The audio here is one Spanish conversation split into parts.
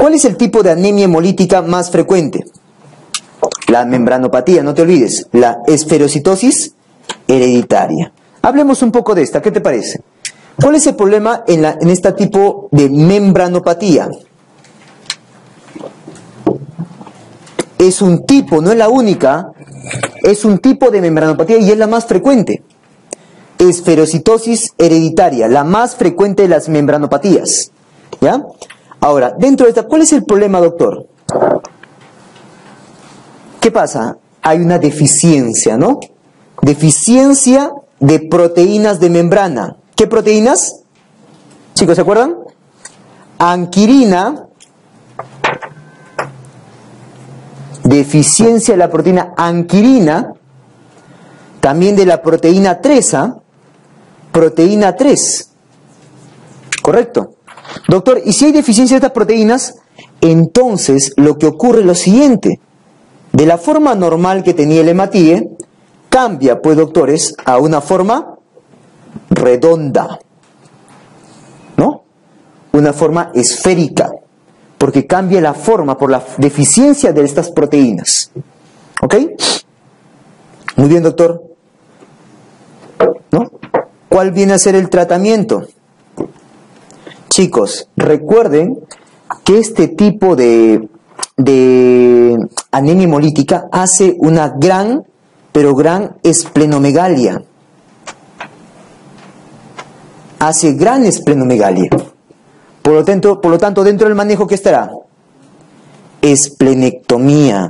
¿Cuál es el tipo de anemia hemolítica más frecuente? La membranopatía, no te olvides, la esferocitosis hereditaria. Hablemos un poco de esta, ¿qué te parece? ¿Cuál es el problema en este tipo de membranopatía? Es un tipo, no es la única, es un tipo de membranopatía y es la más frecuente. Esferocitosis hereditaria, la más frecuente de las membranopatías. ¿Ya? Ahora, dentro de esta, ¿cuál es el problema, doctor? ¿Qué pasa? Hay una deficiencia, ¿no? Deficiencia de proteínas de membrana. ¿Qué proteínas? Chicos, ¿se acuerdan? Anquirina. Deficiencia de la proteína anquirina. También de la proteína 3. Proteína 3. ¿Correcto? Doctor, ¿y si hay deficiencia de estas proteínas? Entonces lo que ocurre es lo siguiente. De la forma normal que tenía el hematíe, cambia, pues, doctores, a una forma redonda, ¿no? Una forma esférica, porque cambia la forma por la deficiencia de estas proteínas. ¿Ok? Muy bien, doctor. ¿No? ¿Cuál viene a ser el tratamiento? Chicos, recuerden que este tipo de anemia hemolítica hace una gran, pero gran esplenomegalia. Hace gran esplenomegalia. Por lo tanto, dentro del manejo, ¿qué estará? Esplenectomía.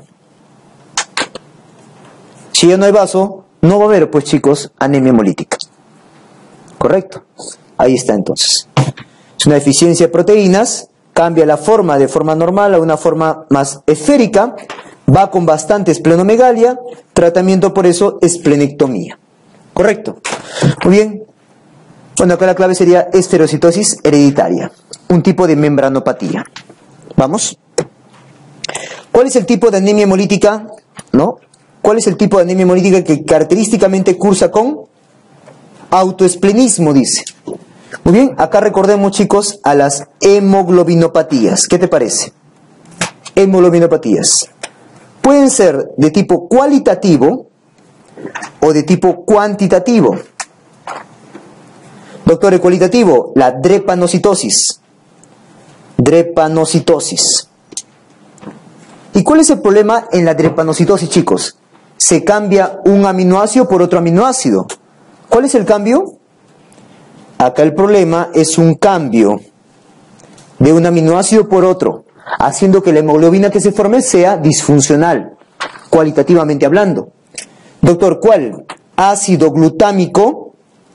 Si ya no hay vaso, no va a haber, pues, chicos, anemia hemolítica. ¿Correcto? Ahí está, entonces. Es una deficiencia de proteínas, cambia la forma de forma normal a una forma más esférica, va con bastante esplenomegalia, tratamiento por eso, esplenectomía. ¿Correcto? Muy bien. Bueno, acá la clave sería esferocitosis hereditaria, un tipo de membranopatía. ¿Vamos? ¿Cuál es el tipo de anemia hemolítica? ¿No? ¿Cuál es el tipo de anemia hemolítica que característicamente cursa con autoesplenismo, dice? Muy bien, acá recordemos, chicos, a las hemoglobinopatías. ¿Qué te parece? Hemoglobinopatías. Pueden ser de tipo cualitativo o de tipo cuantitativo. Doctor, el cualitativo, la drepanocitosis. Drepanocitosis. ¿Y cuál es el problema en la drepanocitosis, chicos? Se cambia un aminoácido por otro aminoácido. ¿Cuál es el cambio? Acá el problema es un cambio de un aminoácido por otro, haciendo que la hemoglobina que se forme sea disfuncional, cualitativamente hablando. Doctor, ¿cuál? Ácido glutámico,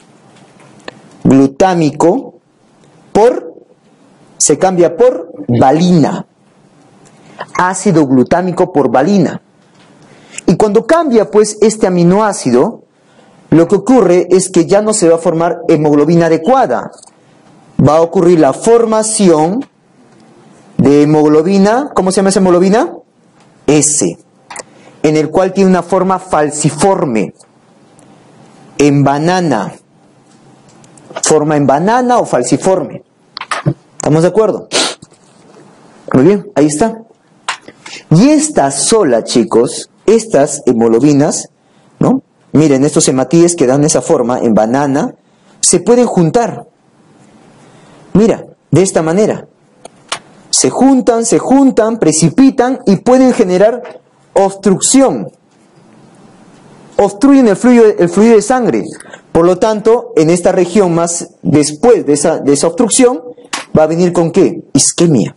se cambia por valina. Ácido glutámico por valina. Y cuando cambia, pues, este aminoácido, lo que ocurre es que ya no se va a formar hemoglobina adecuada. Va a ocurrir la formación de hemoglobina, ¿cómo se llama esa hemoglobina? S, en el cual tiene una forma falciforme, en banana. Forma en banana o falciforme. ¿Estamos de acuerdo? Muy bien, ahí está. Y esta sola, chicos, estas hemoglobinas, ¿no? Miren, estos hematíes que dan esa forma en banana, se pueden juntar. Mira, de esta manera. Se juntan, precipitan y pueden generar obstrucción. Obstruyen el fluido de sangre. Por lo tanto, en esta región más después de esa obstrucción, va a venir ¿con qué? Isquemia.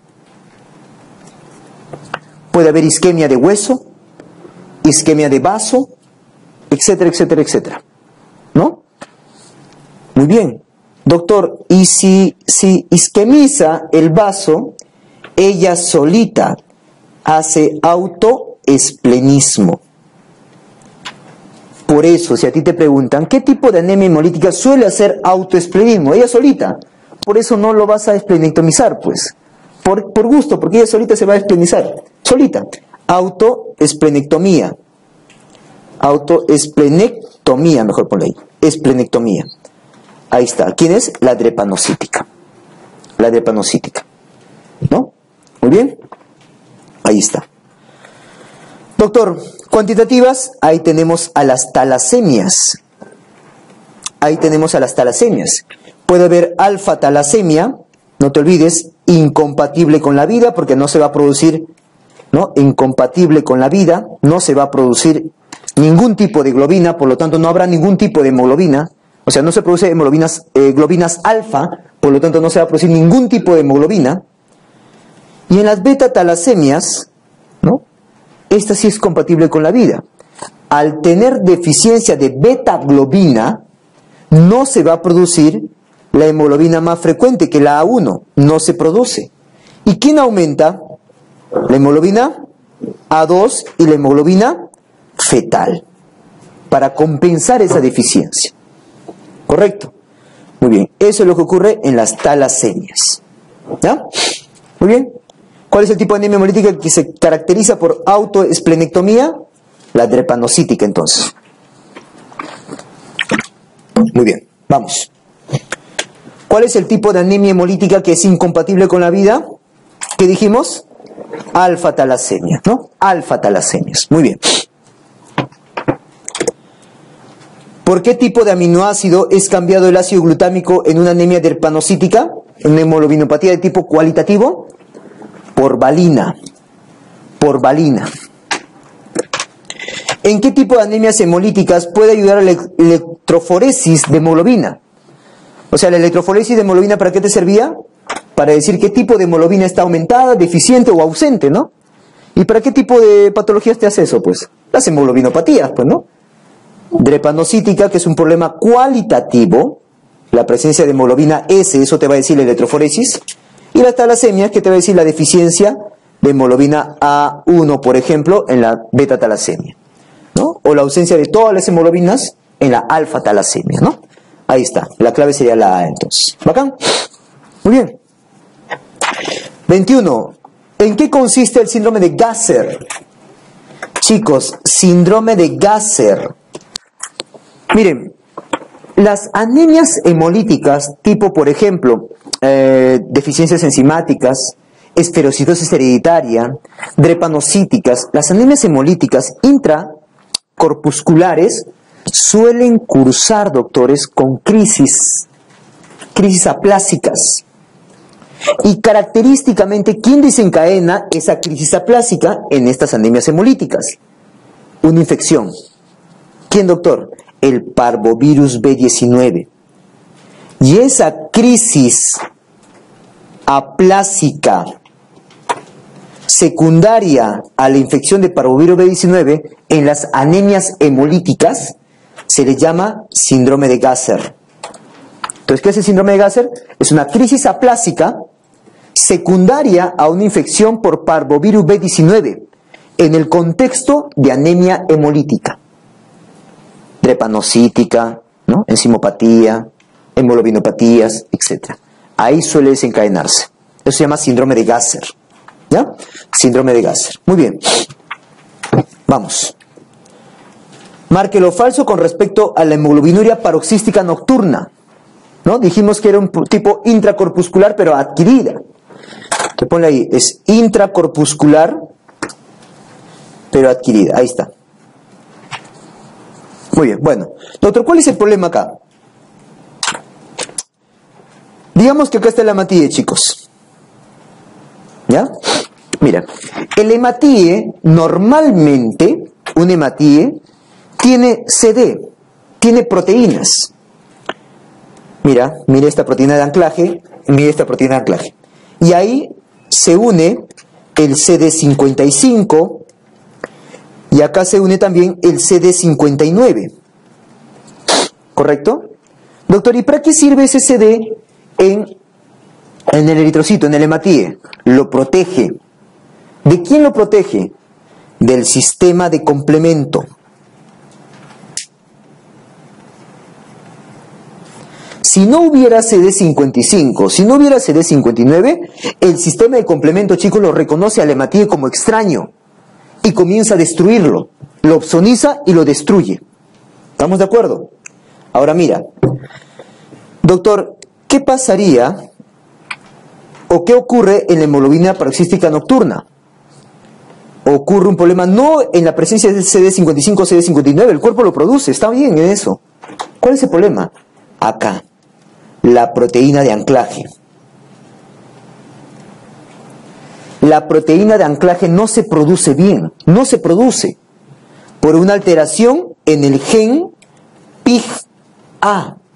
Puede haber isquemia de hueso, isquemia de vaso, etcétera, etcétera, etcétera. ¿No? Muy bien. Doctor, ¿y si isquemiza el vaso, ella solita hace autoesplenismo? Por eso, si a ti te preguntan, ¿qué tipo de anemia hemolítica suele hacer autoesplenismo? Ella solita. Por eso no lo vas a esplenectomizar, pues. Por gusto, porque ella solita se va a esplenizar. Solita. Autoesplenectomía. Autoesplenectomía, mejor ponle ahí. Esplenectomía. Ahí está. ¿Quién es? La drepanocítica. La drepanocítica. ¿No? Muy bien. Ahí está. Doctor, cuantitativas, ahí tenemos a las talasemias. Ahí tenemos a las talasemias. Puede haber alfa-talasemia, no te olvides, incompatible con la vida, porque no se va a producir, ¿no? Incompatible con la vida, no se va a producir ningún tipo de globina, por lo tanto no habrá ningún tipo de hemoglobina, o sea, no se produce globinas alfa, por lo tanto no se va a producir ningún tipo de hemoglobina. Y en las beta-talasemias, ¿no? Esta sí es compatible con la vida. Al tener deficiencia de beta-globina, no se va a producir la hemoglobina más frecuente, que la A1, no se produce. ¿Y quién aumenta? La hemoglobina A2 y la hemoglobina fetal, para compensar esa deficiencia. ¿Correcto? Muy bien, eso es lo que ocurre en las talasemias. ¿Ya? Muy bien. ¿Cuál es el tipo de anemia hemolítica que se caracteriza por autoesplenectomía? La drepanocítica, entonces. Muy bien, vamos. ¿Cuál es el tipo de anemia hemolítica que es incompatible con la vida? ¿Qué dijimos? Alfa-talasemia, ¿no? Alfa-talasemias. Muy bien. ¿Por qué tipo de aminoácido es cambiado el ácido glutámico en una anemia drepanocítica? En una hemoglobinopatía de tipo cualitativo. Por valina. Por valina. ¿En qué tipo de anemias hemolíticas puede ayudar a la electroforesis de hemoglobina? O sea, la electroforesis de hemoglobina, ¿para qué te servía? Para decir qué tipo de hemoglobina está aumentada, deficiente o ausente, ¿no? ¿Y para qué tipo de patologías te hace eso? Pues las hemoglobinopatías, pues, ¿no? Drepanocítica, que es un problema cualitativo, la presencia de hemoglobina S, eso te va a decir la electroforesis. Y las talasemias, que te va a decir la deficiencia de hemoglobina A1, por ejemplo, en la beta-talasemia, ¿no? O la ausencia de todas las hemoglobinas en la alfa-talasemia, ¿no? Ahí está, la clave sería la A, entonces. ¿Bacán? Muy bien. 21. ¿En qué consiste el síndrome de Gasser? Chicos, síndrome de Gasser. Miren, las anemias hemolíticas, tipo, por ejemplo, deficiencias enzimáticas, esferocitosis hereditaria, drepanocíticas, las anemias hemolíticas intracorpusculares suelen cursar, doctores, con crisis aplásicas. Y característicamente, ¿quién desencadena esa crisis aplásica en estas anemias hemolíticas? Una infección. ¿Quién, doctor? El parvovirus B19. Y esa crisis aplásica secundaria a la infección de parvovirus B19 en las anemias hemolíticas se le llama síndrome de Gasser. Entonces, ¿qué es el síndrome de Gasser? Es una crisis aplásica secundaria a una infección por parvovirus B19 en el contexto de anemia hemolítica. Drepanocítica, ¿no? Enzimopatía, hemoglobinopatías, etc. Ahí suele desencadenarse. Eso se llama síndrome de Gasser. ¿Ya? Síndrome de Gasser. Muy bien. Vamos. Marque lo falso con respecto a la hemoglobinuria paroxística nocturna, ¿no? Dijimos que era un tipo intracorpuscular, pero adquirida. Te pone ahí, es intracorpuscular, pero adquirida. Ahí está. Muy bien, bueno. Doctor, ¿cuál es el problema acá? Digamos que acá está el hematíe, chicos. ¿Ya? Mira, el hematíe, normalmente, un hematíe tiene CD, tiene proteínas. Mira esta proteína de anclaje, mira esta proteína de anclaje. Y ahí se une el CD55 y acá se une también el CD59. ¿Correcto? Doctor, ¿y para qué sirve ese CD en el eritrocito, en el hematíe? Lo protege. ¿De quién lo protege? Del sistema de complemento. Si no hubiera CD55, si no hubiera CD59, el sistema de complemento, chicos, lo reconoce al hematíe como extraño y comienza a destruirlo, lo opsoniza y lo destruye. ¿Estamos de acuerdo? Ahora mira, doctor, ¿qué pasaría ¿O qué ocurre en la hemoglobina paroxística nocturna? Ocurre un problema no en la presencia de CD55 o CD59, el cuerpo lo produce, está bien en eso. ¿Cuál es el problema? Acá, la proteína de anclaje. La proteína de anclaje no se produce bien, no se produce por una alteración en el gen PIG-A.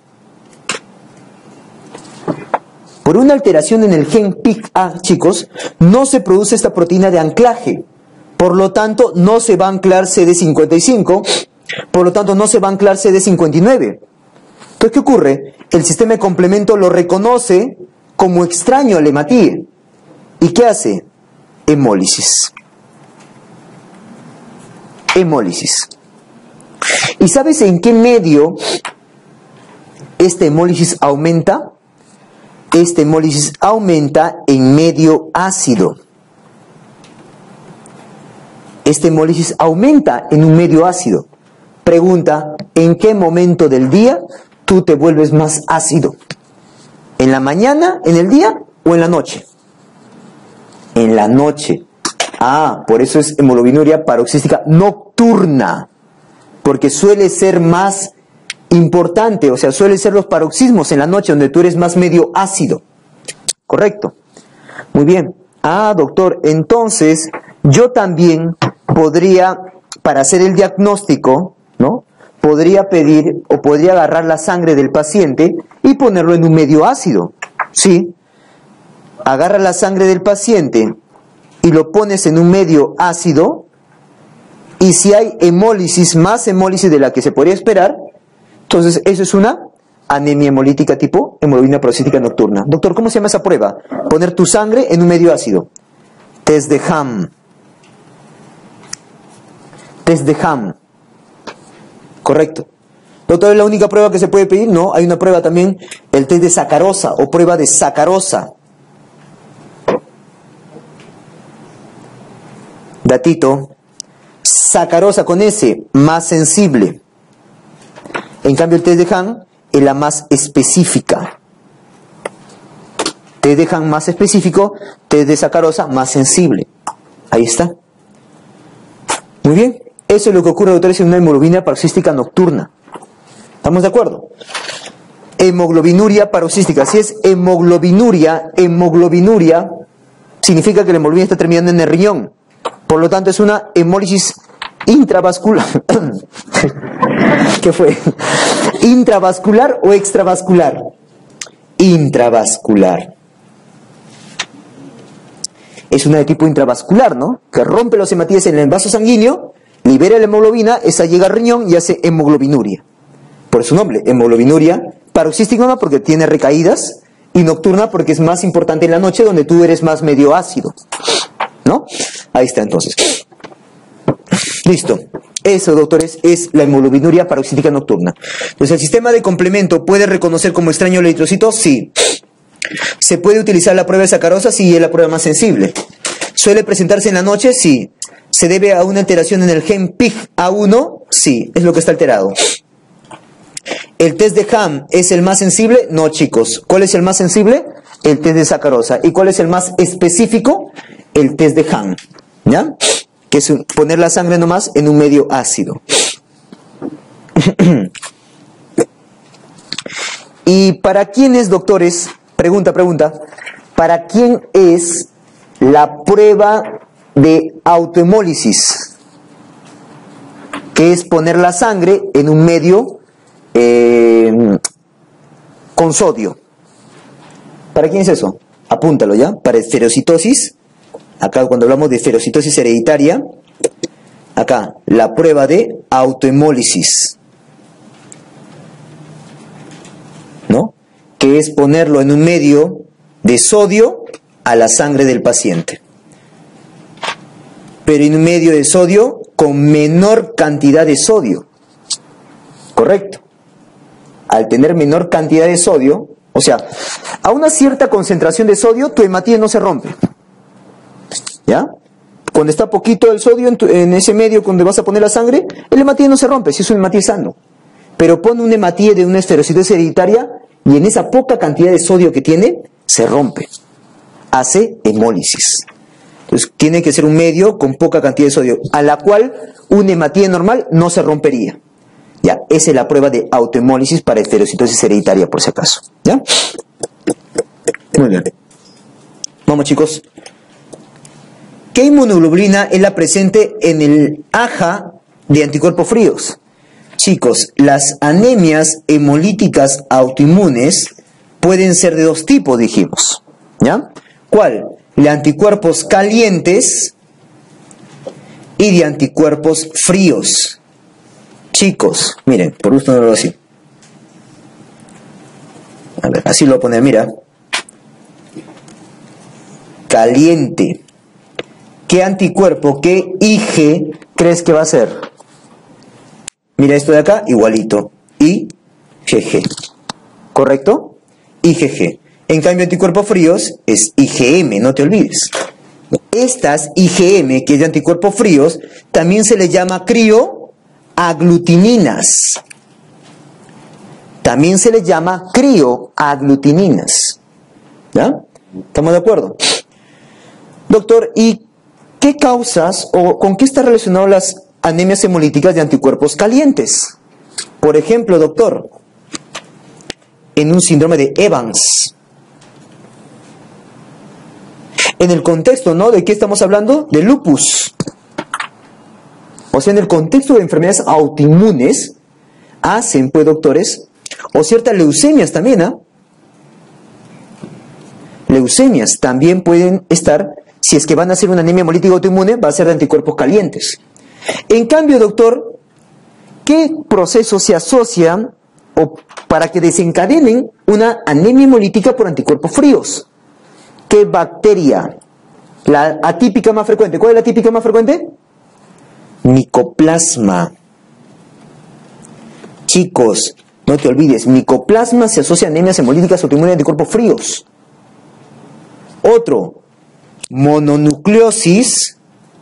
Por una alteración en el gen PIG-A, chicos, no se produce esta proteína de anclaje. Por lo tanto, no se va a anclar CD55, por lo tanto, no se va a anclar CD59. Entonces, ¿qué ocurre? El sistema de complemento lo reconoce como extraño al hematíe. ¿Y qué hace? Hemólisis. Hemólisis. ¿Y sabes en qué medio esta hemólisis aumenta? Esta hemólisis aumenta en medio ácido. Esta hemólisis aumenta en un medio ácido. Pregunta, ¿en qué momento del día tú te vuelves más ácido? ¿En la mañana, en el día o en la noche? En la noche. Ah, por eso es hemoglobinuria paroxística nocturna. Porque suele ser más importante, o sea, suelen ser los paroxismos en la noche donde tú eres más medio ácido. ¿Correcto? Muy bien. Ah, doctor, entonces yo también podría, para hacer el diagnóstico, ¿no? Podría pedir o podría agarrar la sangre del paciente y ponerlo en un medio ácido. Sí. Agarra la sangre del paciente y lo pones en un medio ácido, y si hay hemólisis, más hemólisis de la que se podría esperar, entonces eso es una anemia hemolítica tipo hemoglobina paroxística nocturna. Doctor, ¿cómo se llama esa prueba? Poner tu sangre en un medio ácido. Test de Ham. Test de Ham. Correcto. Doctor, ¿es la única prueba que se puede pedir? No, hay una prueba también, el test de sacarosa o prueba de sacarosa. Datito, sacarosa con S, más sensible. En cambio el test de Ham es la más específica. Test de Ham más específico, test de sacarosa más sensible. Ahí está. Muy bien. Eso es lo que ocurre, doctores, en una hemoglobina paroxística nocturna. ¿Estamos de acuerdo? Hemoglobinuria paroxística. Si es hemoglobinuria significa que la hemoglobina está terminando en el riñón. Por lo tanto, es una hemólisis intravascular. ¿Qué fue? ¿Intravascular o extravascular? Intravascular. Es una de tipo intravascular, ¿no? Que rompe los hematíes en el vaso sanguíneo, libera la hemoglobina, esa llega al riñón y hace hemoglobinuria. Por su nombre, hemoglobinuria paroxística, porque tiene recaídas, y nocturna porque es más importante en la noche donde tú eres más medio ácido. ¿No? Ahí está entonces. Listo. Eso, doctores, es la hemoglobinuria paroxística nocturna. Entonces, ¿el sistema de complemento puede reconocer como extraño el eritrocito? Sí. ¿Se puede utilizar la prueba de sacarosa? Sí, es la prueba más sensible. ¿Suele presentarse en la noche? Sí. ¿Se debe a una alteración en el gen PIG-A1? Sí, es lo que está alterado. ¿El test de Ham es el más sensible? No, chicos. ¿Cuál es el más sensible? El test de sacarosa. ¿Y cuál es el más específico? El test de Ham. ¿Ya? Que es poner la sangre nomás en un medio ácido. ¿Y para quién es, doctores? Pregunta. ¿Para quién es la prueba de autohemólisis? Que es poner la sangre en un medio con sodio. ¿Para quién es eso? Apúntalo ya. Para esferocitosis. Acá cuando hablamos de esferocitosis hereditaria. Acá, la prueba de autohemólisis. ¿No? Que es ponerlo en un medio de sodio a la sangre del paciente. Pero en un medio de sodio con menor cantidad de sodio. ¿Correcto? Al tener menor cantidad de sodio, o sea, a una cierta concentración de sodio, tu hematíe no se rompe. ¿Ya? Cuando está poquito el sodio en ese medio donde vas a poner la sangre, el hematíe no se rompe, si es un hematíe sano. Pero pon un hematíe de una esferocitosis hereditaria y en esa poca cantidad de sodio que tiene, se rompe. hace hemólisis. Entonces tiene que ser un medio con poca cantidad de sodio, a la cual una hematía normal no se rompería. Ya, esa es la prueba de autohemólisis para estereocitosis hereditaria, por si acaso. ¿Ya? Muy bien. Vamos, chicos. ¿Qué inmunoglobulina es la presente en el AJA de anticuerpos fríos? Chicos, las anemias hemolíticas autoinmunes pueden ser de dos tipos, dijimos. ¿Ya? ¿Cuál? De anticuerpos calientes y de anticuerpos fríos. Chicos, miren, por gusto no lo así. A ver, así lo voy a poner, mira. Caliente. ¿Qué anticuerpo, qué IG crees que va a ser? Mira esto de acá, igualito. IgG. ¿Correcto? IgG. En cambio, anticuerpos fríos es IgM, no te olvides. Estas IgM, que es de anticuerpos fríos, también se les llama crioaglutininas. También se les llama crioaglutininas. ¿Ya? ¿Estamos de acuerdo? Doctor, ¿y qué causas o con qué están relacionadas las anemias hemolíticas de anticuerpos calientes? Por ejemplo, doctor, en un síndrome de Evans. En el contexto, ¿no? ¿De qué estamos hablando? De lupus. O sea, en el contexto de enfermedades autoinmunes, hacen, pues, doctores, o ciertas leucemias también, ¿ah? Leucemias también pueden estar, si es que van a hacer una anemia hemolítica autoinmune, va a ser de anticuerpos calientes. En cambio, doctor, ¿qué procesos se asocian o para que desencadenen una anemia hemolítica por anticuerpos fríos? ¿Qué bacteria? La atípica más frecuente. ¿Cuál es la atípica más frecuente? Micoplasma. Chicos, no te olvides, micoplasma se asocia a anemias hemolíticas autoinmunes de anticuerpos fríos. Otro, mononucleosis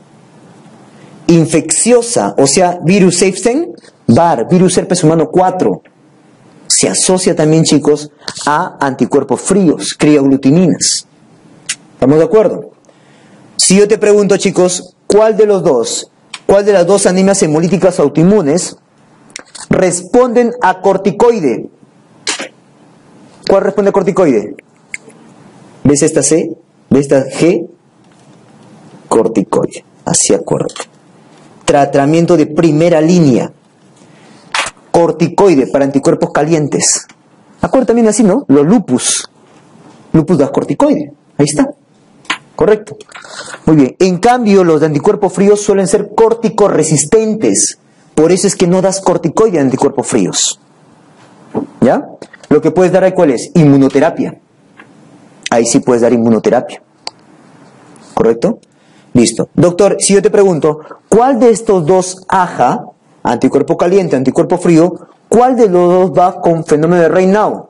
infecciosa, o sea, virus Epstein-Barr, virus herpes humano 4. Se asocia también, chicos, a anticuerpos fríos, crioaglutininas. ¿Estamos de acuerdo? Si yo te pregunto, chicos, ¿cuál de las dos anemias hemolíticas autoinmunes responden a corticoide? ¿Cuál responde a corticoide? ¿Ves esta C? ¿Ves esta G? Corticoide. Así acuérdate. Tratamiento de primera línea. Corticoide para anticuerpos calientes. Acuérdate también así, ¿no? Los lupus. Lupus das corticoide. Ahí está. Correcto. Muy bien. En cambio, los de anticuerpos fríos suelen ser corticoresistentes. Por eso es que no das corticoide en anticuerpos fríos. ¿Ya? Lo que puedes dar ahí, ¿cuál es? Inmunoterapia. Ahí sí puedes dar inmunoterapia. ¿Correcto? Listo. Doctor, si yo te pregunto, ¿cuál de estos dos AJA, anticuerpo caliente, anticuerpo frío, cuál de los dos va con fenómeno de Raynaud?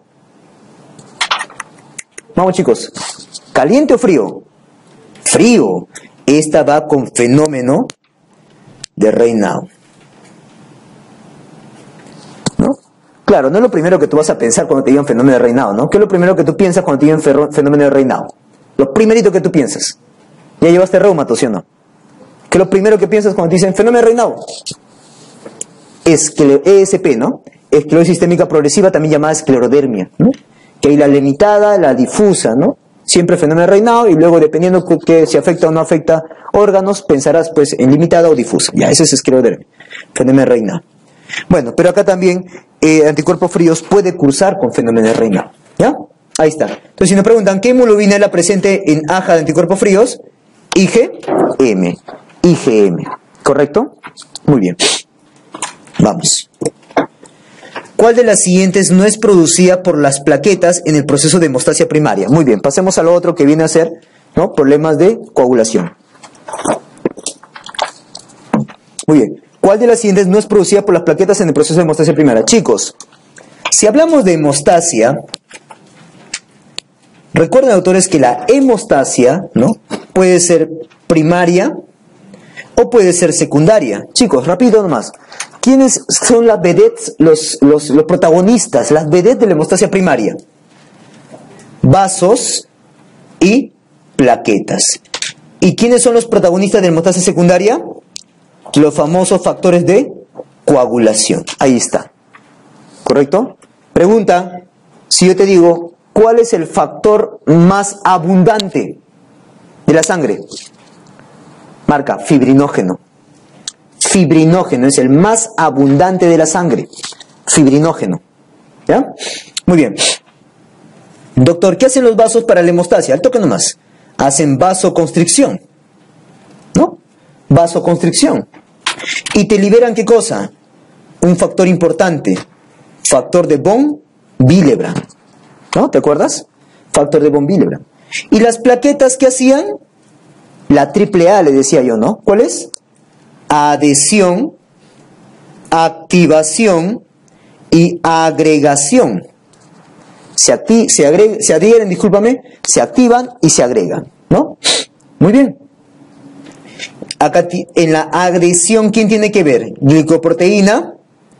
Vamos, chicos. ¿Caliente o frío? Frío. Esta va con fenómeno de Raynaud. ¿No? Claro, no es lo primero que tú vas a pensar cuando te digan fenómeno de Raynaud, ¿no? ¿Qué es lo primero que tú piensas cuando te digan fenómeno de Raynaud? Lo primerito que tú piensas. Ya llevaste reumato, ¿sí o no? ¿Qué es lo primero que piensas cuando te dicen fenómeno de Raynaud? ESP, ¿no? Esclerosis sistémica progresiva, también llamada esclerodermia, ¿no? Que hay la limitada, la difusa, ¿no? Siempre fenómeno de Raynaud, y luego dependiendo que si afecta o no afecta órganos, pensarás pues en limitada o difusa. Ya, ese es esclerodermia, fenómeno de Raynaud. Bueno, pero acá también anticuerpos fríos puede cursar con fenómeno de Raynaud. ¿Ya? Ahí está. Entonces, si nos preguntan qué hemoglobina es la presente en AJA de anticuerpos fríos, IgM. IgM. ¿Correcto? Muy bien. Vamos. ¿Cuál de las siguientes no es producida por las plaquetas en el proceso de hemostasia primaria? Muy bien, pasemos a lo otro que viene a ser, ¿no?, problemas de coagulación. Muy bien. ¿Cuál de las siguientes no es producida por las plaquetas en el proceso de hemostasia primaria? Chicos, si hablamos de hemostasia, recuerden, autores, que la hemostasia, ¿no?, puede ser primaria o puede ser secundaria. Chicos, rápido nomás. ¿Quiénes son las vedettes, los protagonistas, las vedettes de la hemostasia primaria? Vasos y plaquetas. ¿Y quiénes son los protagonistas de la hemostasia secundaria? Los famosos factores de coagulación. Ahí está. ¿Correcto? Pregunta, si yo te digo, ¿cuál es el factor más abundante de la sangre? Marca, fibrinógeno. Fibrinógeno es el más abundante de la sangre. Fibrinógeno. ¿Ya? Muy bien. Doctor, ¿qué hacen los vasos para la hemostasia? Al toque nomás. Hacen vasoconstricción. ¿No? Vasoconstricción. ¿Y te liberan qué cosa? Un factor importante. Factor de von Willebrand. ¿No? ¿Te acuerdas? Factor de von Willebrand. ¿Y las plaquetas qué hacían? La triple A le decía yo, ¿no? ¿Cuál es? Adhesión, activación y agregación. Se adhieren, discúlpame, se activan y se agregan, ¿no? Muy bien. Acá en la adhesión, ¿quién tiene que ver? Glicoproteína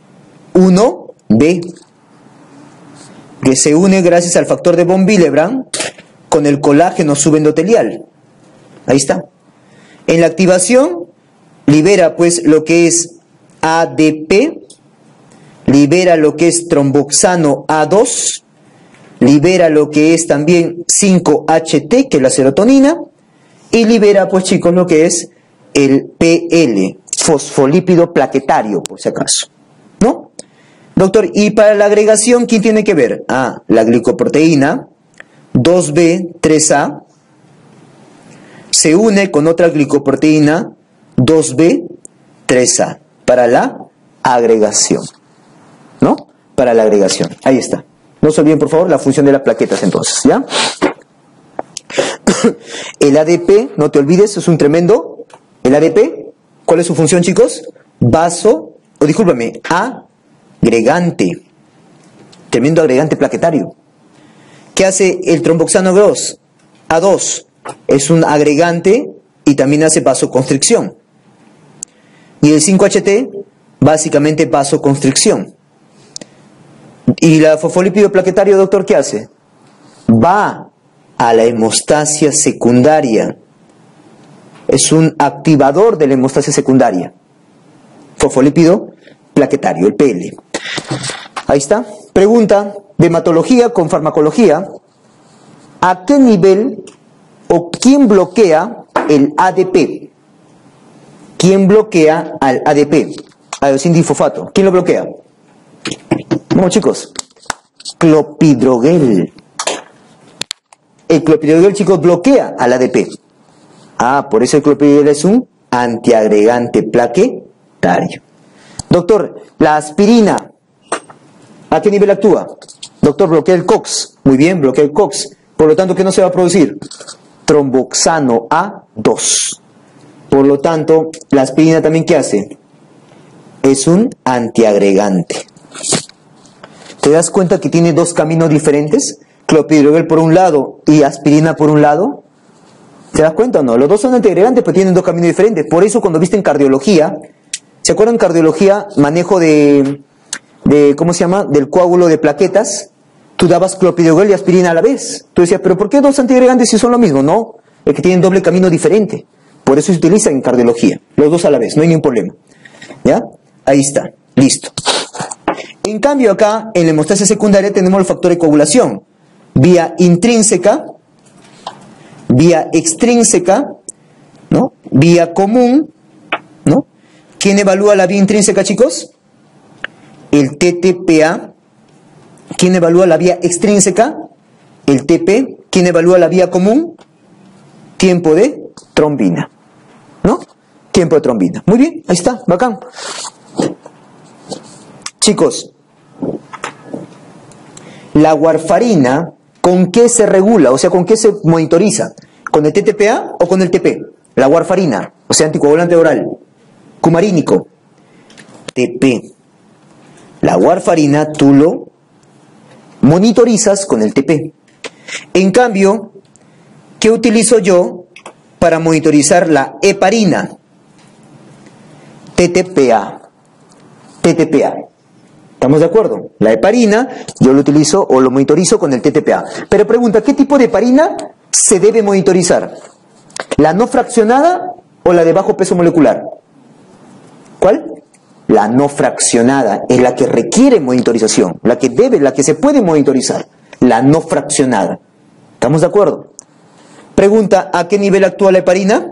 1B, que se une gracias al factor de von Willebrand con el colágeno subendotelial. Ahí está. En la activación, libera pues lo que es ADP, libera lo que es tromboxano A2, libera lo que es también 5-HT, que es la serotonina, y libera pues chicos lo que es el PL, fosfolípido plaquetario, por si acaso, ¿no? Doctor, y para la agregación, ¿quién tiene que ver? Ah, la glicoproteína 2B, 3A, se une con otra glicoproteína 2B, 3A, para la agregación, ¿no? Para la agregación, ahí está. No se olviden, por favor, la función de las plaquetas, entonces, ¿ya? El ADP, no te olvides, es un tremendo. El ADP, ¿cuál es su función, chicos? Agregante. Tremendo agregante plaquetario. ¿Qué hace el tromboxano A2? Es un agregante y también hace vasoconstricción. Y el 5-HT, básicamente vasoconstricción. ¿Y la fosfolípido plaquetario, doctor, qué hace? Va a la hemostasia secundaria. Es un activador de la hemostasia secundaria. Fosfolípido plaquetario, el PL. Ahí está. Pregunta de hematología con farmacología. ¿A qué nivel o quién bloquea el ADP? ¿Quién bloquea al ADP? Adenosín difosfato. ¿Quién lo bloquea? Vamos, chicos. Clopidogrel. El clopidogrel, chicos, bloquea al ADP. Ah, por eso el clopidogrel es un antiagregante plaquetario. Doctor, la aspirina, ¿a qué nivel actúa? Doctor, bloquea el COX. Muy bien, bloquea el COX. Por lo tanto, ¿qué no se va a producir? Tromboxano A2. Por lo tanto, la aspirina también, ¿qué hace? Es un antiagregante. ¿Te das cuenta que tiene dos caminos diferentes? Clopidogrel por un lado y aspirina por un lado. ¿Te das cuenta o no? Los dos son antiagregantes, pero tienen dos caminos diferentes. Por eso cuando viste en cardiología, ¿se acuerdan en cardiología, manejo de ¿cómo se llama? Del coágulo de plaquetas? Tú dabas clopidogrel y aspirina a la vez. Tú decías, ¿pero por qué dos antiagregantes si son lo mismo? No, es que tienen doble camino diferente. Por eso se utiliza en cardiología. Los dos a la vez, no hay ningún problema. ¿Ya? Ahí está, listo. En cambio acá, en la hemostasia secundaria tenemos el factor de coagulación. Vía intrínseca, vía extrínseca, ¿no? Vía común, ¿no? ¿Quién evalúa la vía intrínseca, chicos? El TTPA. ¿Quién evalúa la vía extrínseca? El TP. ¿Quién evalúa la vía común? Tiempo de trombina, ¿no? Tiempo de trombina. Muy bien, ahí está, bacán. Chicos, la warfarina, ¿con qué se regula? O sea, ¿con qué se monitoriza? ¿Con el TTPA o con el TP? La warfarina, o sea, anticoagulante oral. Cumarínico, TP. La warfarina tú lo monitorizas con el TP. En cambio, ¿qué utilizo yo para monitorizar la heparina? TTPA. TTPA. ¿Estamos de acuerdo? La heparina yo lo utilizo o lo monitorizo con el TTPA. Pero pregunta, ¿qué tipo de heparina? se debe monitorizar? ¿La no fraccionada o la de bajo peso molecular? ¿Cuál? La no fraccionada es la que requiere monitorización, la que se puede monitorizar, la no fraccionada. ¿Estamos de acuerdo? Pregunta, ¿a qué nivel actúa la heparina?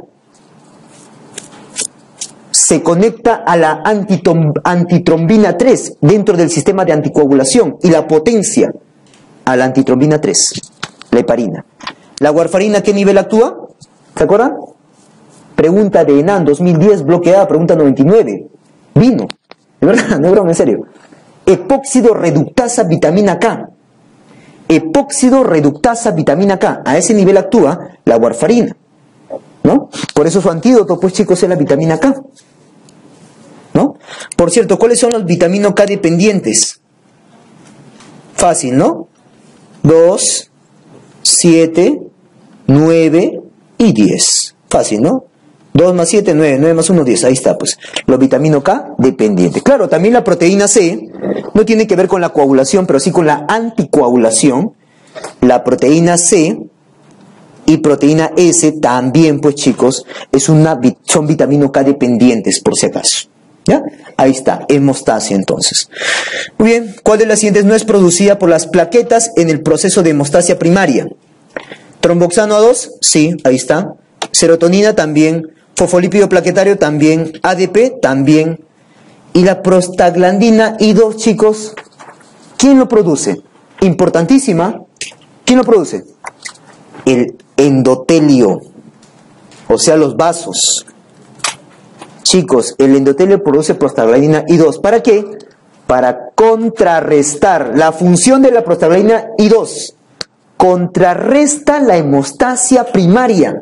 Se conecta a la antitrombina 3 dentro del sistema de anticoagulación y la potencia a la antitrombina 3, la heparina. ¿La warfarina a qué nivel actúa? ¿Se acuerdan? Pregunta de ENAN 2010, bloque A, pregunta 99. Vino. De verdad, no es broma, en serio. Epóxido reductasa vitamina K. Epóxido reductasa vitamina K. A ese nivel actúa la warfarina, ¿no? Por eso su antídoto, pues chicos, es la vitamina K, ¿no? Por cierto, ¿cuáles son los vitaminos K dependientes? Fácil, ¿no? 2, 7, 9 y 10. Fácil, ¿no? 2 más 7, 9, 9 más 1, 10. Ahí está, pues. Los vitaminos K dependientes. Claro, también la proteína C no tiene que ver con la coagulación, pero sí con la anticoagulación. La proteína C y proteína S también, pues chicos, son vitaminos K dependientes, por si acaso. ¿Ya? Ahí está, hemostasia entonces. Muy bien, ¿cuál de las siguientes no es producida por las plaquetas en el proceso de hemostasia primaria? Tromboxano A2, sí, ahí está. Serotonina también. Fosfolípido plaquetario también. ADP también. Y la prostaglandina I2, chicos, ¿quién lo produce? Importantísima. ¿Quién lo produce? El endotelio, o sea, los vasos. Chicos, el endotelio produce prostaglandina I2. ¿Para qué? Para contrarrestar la función de la prostaglandina I2. Contrarresta la hemostasia primaria.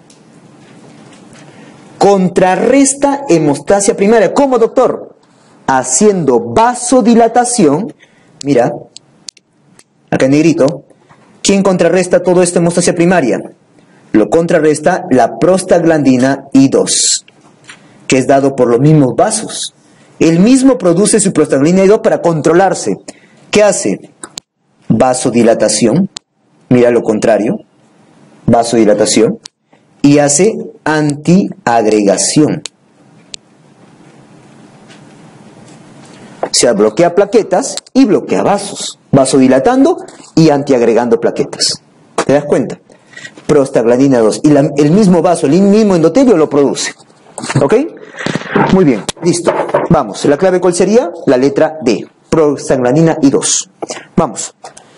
Contrarresta hemostasia primaria. ¿Cómo, doctor? Haciendo vasodilatación. Mira, acá en negrito. ¿Quién contrarresta todo esto hemostasia primaria? Lo contrarresta la prostaglandina I2, que es dado por los mismos vasos. Él mismo produce su prostaglandina I2 para controlarse. ¿Qué hace? Vasodilatación. Mira lo contrario. Vasodilatación. Y hace antiagregación. O sea, bloquea plaquetas y bloquea vasos. Vasodilatando y antiagregando plaquetas. ¿Te das cuenta? Prostaglandina 2. Y el mismo vaso, el mismo endotelio lo produce. ¿Ok? Muy bien, listo. Vamos, ¿la clave cuál sería? La letra D. Prostaglandina I2. Vamos.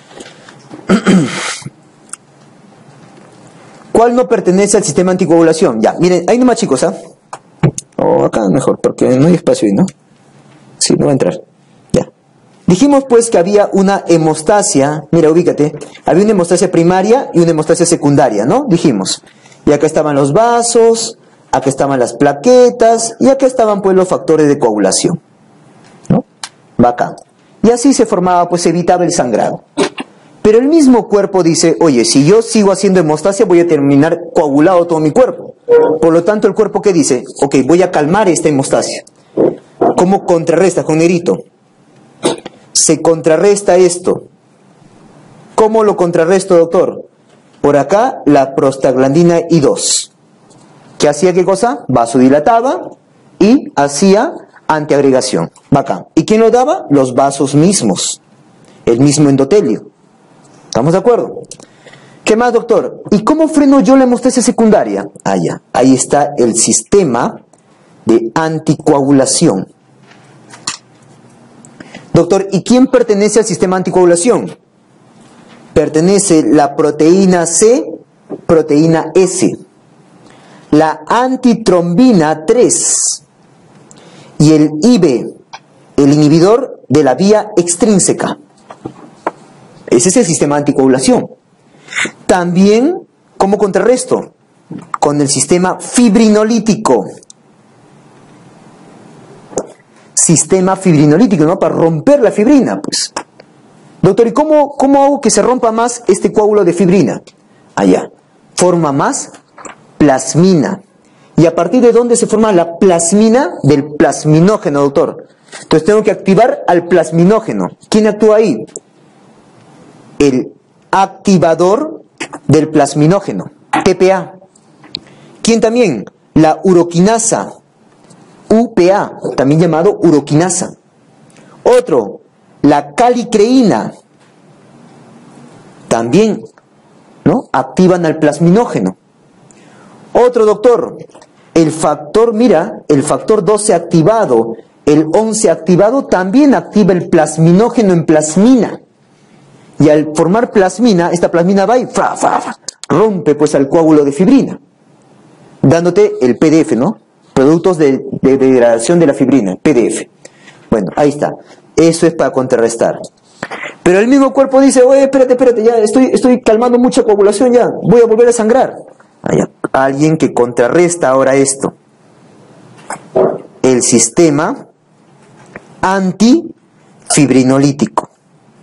¿Cuál no pertenece al sistema anticoagulación? Ya, miren, ahí nomás chicos, ¿ah? O acá mejor, porque no hay espacio ahí, ¿no? Sí, no va a entrar. Ya. Dijimos pues que había una hemostasia, mira, ubícate, había una hemostasia primaria y una hemostasia secundaria, ¿no? Dijimos. Y acá estaban los vasos, acá estaban las plaquetas, y acá estaban pues los factores de coagulación, ¿no? Bacán. Y así se formaba, pues se evitaba el sangrado. Pero el mismo cuerpo dice, oye, si yo sigo haciendo hemostasia voy a terminar coagulado todo mi cuerpo. Por lo tanto, el cuerpo ¿qué dice? Ok, voy a calmar esta hemostasia. ¿Cómo contrarresta con negrito? Se contrarresta esto. ¿Cómo lo contrarresto, doctor? Por acá, la prostaglandina I2. ¿Qué hacía qué cosa? Vasodilataba y hacía antiagregación. Bacán. ¿Y quién lo daba? Los vasos mismos. El mismo endotelio. ¿Estamos de acuerdo? ¿Qué más, doctor? ¿Y cómo freno yo la hemostasia secundaria? Ah, ya. Ahí está el sistema de anticoagulación. Doctor, ¿y quién pertenece al sistema de anticoagulación? Pertenece la proteína C, proteína S, la antitrombina 3 y el IB, el inhibidor de la vía extrínseca. Ese es el sistema de anticoagulación. También, ¿cómo contrarresto? Con el sistema fibrinolítico. Sistema fibrinolítico, ¿no? Para romper la fibrina, pues. Doctor, ¿y cómo hago que se rompa más este coágulo de fibrina? Allá. Forma más plasmina. ¿Y a partir de dónde se forma la plasmina? Del plasminógeno, doctor. Entonces tengo que activar al plasminógeno. ¿Quién actúa ahí? El activador del plasminógeno, TPA. ¿Quién también? La uroquinasa, UPA, también llamado uroquinasa. Otro, la calicreína, también, ¿no?, activan al plasminógeno. Otro, doctor, el factor, mira, el factor 12 activado, el 11 activado también activa el plasminógeno en plasmina. Y al formar plasmina, esta plasmina va y rompe pues al coágulo de fibrina, dándote el PDF, ¿no? Productos de degradación de la fibrina, PDF. Bueno, ahí está. Eso es para contrarrestar. Pero el mismo cuerpo dice, oye, espérate, ya estoy calmando mucha coagulación ya, voy a volver a sangrar. Hay alguien que contrarresta ahora esto. El sistema antifibrinolítico.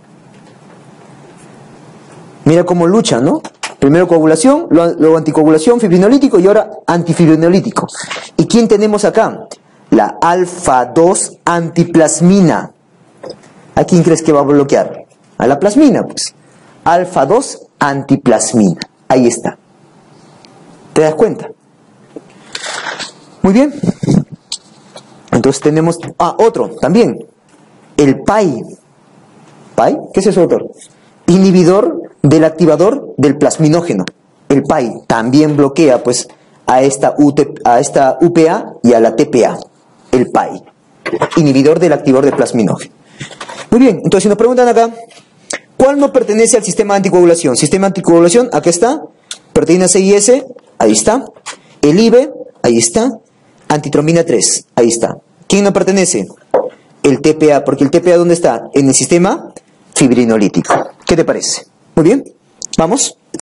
Mira cómo lucha, ¿no? Primero coagulación, luego anticoagulación, fibrinolítico y ahora antifibrinolítico. ¿Y quién tenemos acá? La alfa-2 antiplasmina. ¿A quién crees que va a bloquear? A la plasmina, pues. Alfa-2 antiplasmina. Ahí está. ¿Te das cuenta? Muy bien. Entonces tenemos... otro también. El PAI. ¿PAI? ¿Qué es eso, doctor? Inhibidor del activador del plasminógeno. El PAI también bloquea pues a esta UPA y a la TPA. El PAI. Inhibidor del activador del plasminógeno. Muy bien, entonces si nos preguntan acá, ¿cuál no pertenece al sistema de anticoagulación? Sistema de anticoagulación, acá está. Proteína CIS, ahí está. El IBE, ahí está. Antitrombina 3, ahí está. ¿Quién no pertenece? El TPA, porque el TPA ¿dónde está? En el sistema fibrinolítico. ¿Qué te parece? Muy bien, vamos.